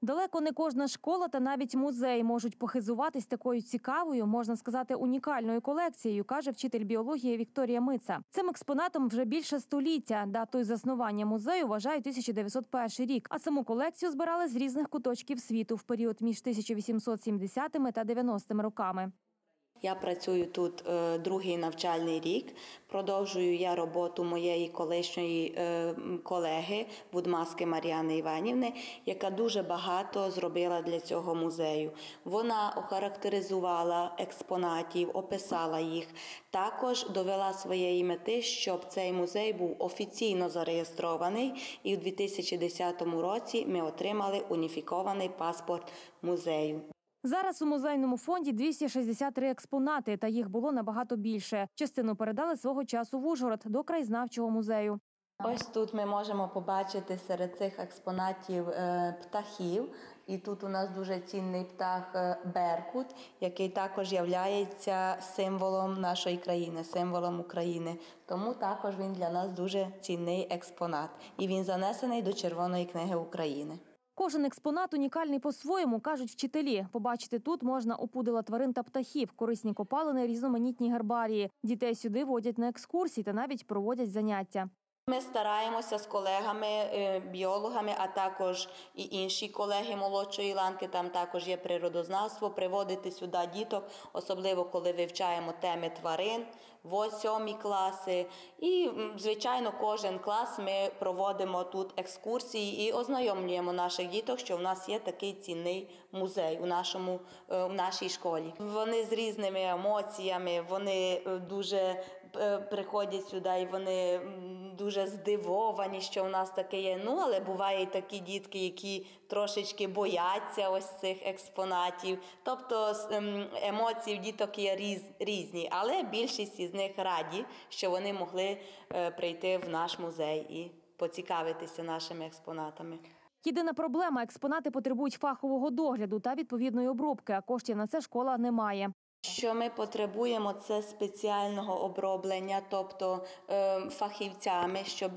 Далеко не кожна школа та навіть музей можуть похизуватись такою цікавою, можна сказати, унікальною колекцією, каже вчитель біології Вікторія Мица. Цим експонатом вже більше століття. Датою заснування музею вважають 1901 рік, а саму колекцію збирали з різних куточків світу в період між 1870 та 90-ми роками. Я працюю тут другий навчальний рік. Продовжую я роботу моєї колишньої колеги Будмаски Мар'яни Іванівни, яка дуже багато зробила для цього музею. Вона охарактеризувала експонатів, описала їх. Також довела своєї мети, щоб цей музей був офіційно зареєстрований, і у 2010 році ми отримали уніфікований паспорт музею. Зараз у музейному фонді 263 експонати, та їх було набагато більше. Частину передали свого часу в Ужгород до краєзнавчого музею. Ось тут ми можемо побачити серед цих експонатів птахів. І тут у нас дуже цінний птах беркут, який також є символом нашої країни, символом України. Тому також він для нас дуже цінний експонат. І він занесений до Червоної книги України. Кожен експонат унікальний по-своєму, кажуть вчителі. Побачити тут можна опудила тварин та птахів, корисні копалини, різноманітні гербарії. Дітей сюди водять на екскурсії та навіть проводять заняття. Ми стараємося з колегами, біологами, а також і інші колеги молодшої ланки, там також є природознавство, приводити сюди діток, особливо коли вивчаємо теми тварин, 7 класи. І, звичайно, кожен клас ми проводимо тут екскурсії і ознайомлюємо наших діток, що в нас є такий цінний музей у нашій школі. Вони з різними емоціями, вони дуже приходять сюди і вони дуже здивовані, що в нас таке є. Але бувають такі дітки, які трошечки бояться ось цих експонатів. Тобто емоції в діток є різні, але більшість із них раді, що вони могли прийти в наш музей і поцікавитися нашими експонатами. Єдина проблема – експонати потребують фахового догляду та відповідної обробки, а коштів на це школа не має. Що ми потребуємо – це спеціального оброблення, тобто фахівцями, щоб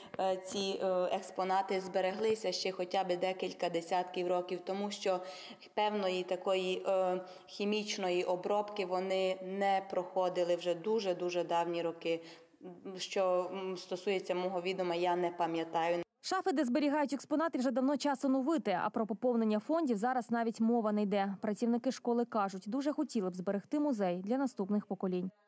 ці експонати збереглися ще хоча б декілька десятків років, тому що певної такої хімічної обробки вони не проходили вже дуже-дуже давні роки. Що стосується мого відома, я не пам'ятаю. Шафи, де зберігають експонати, вже давно час оновити, а про поповнення фондів зараз навіть мова не йде. Працівники школи кажуть, дуже хотіли б зберегти музей для наступних поколінь.